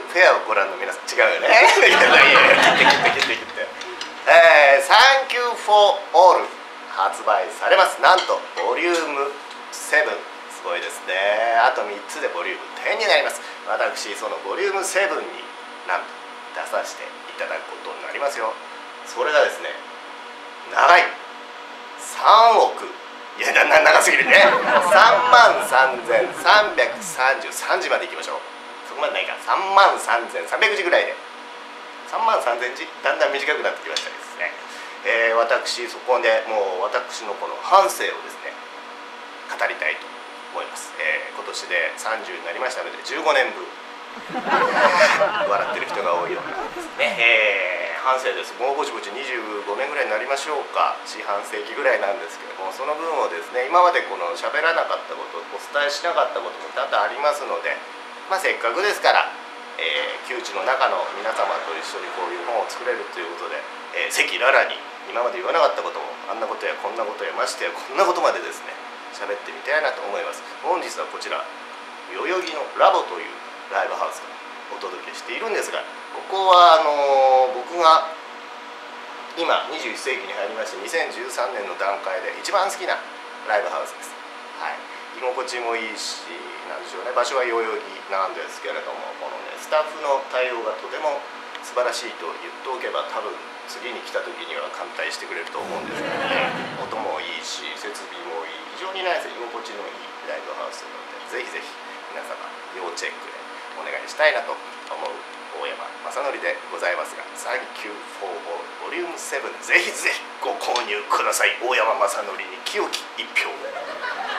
フェアをご覧の皆さん、違うよね。いや切ってサンキューフォーオール発売されます。なんとボリューム7、すごいですね。あと3つでボリューム10になります。私そのボリューム7になんと出させていただくことになりますよ。それがですね、長い3億、いや長すぎるね。33,333字までいきましょう。そこまでないか、33,300字ぐらいで、33,000字、だんだん短くなってきましたですね。私そこでもう私のこの半生をですね語りたいと思います。今年で30になりましたので15年分笑ってる人が多いようなんですね。半生です。もうぼちぼち25年ぐらいになりましょうか。四半世紀ぐらいなんですけども、その分をですね、今までこの喋らなかったこと、お伝えしなかったことも多々ありますので、せっかくですから、旧知の中の皆様と一緒にこういう本を作れるということで、赤裸々に今まで言わなかったことも、あんなことやこんなことやましてやこんなことまでですね喋ってみたいなと思います。本日はこちら代々木のラボというライブハウスからお届けしているんですが、ここは僕が今21世紀に入りまして2013年の段階で一番好きなライブハウスです。はい、居心地もいいし、なんでしょうね、場所は代々木なんですけれども、このねスタッフの対応がとても素晴らしいと言っておけば、多分次に来た時には歓待してくれると思うんですけどね。音もいいし設備もいい、非常にね居心地のいいライブハウスなので、ぜひぜひ皆様要チェックでお願いしたいなと思う大山正則でございますが、サンキューフォーボリューム7、ぜひぜひご購入ください。大山正則に清き一票。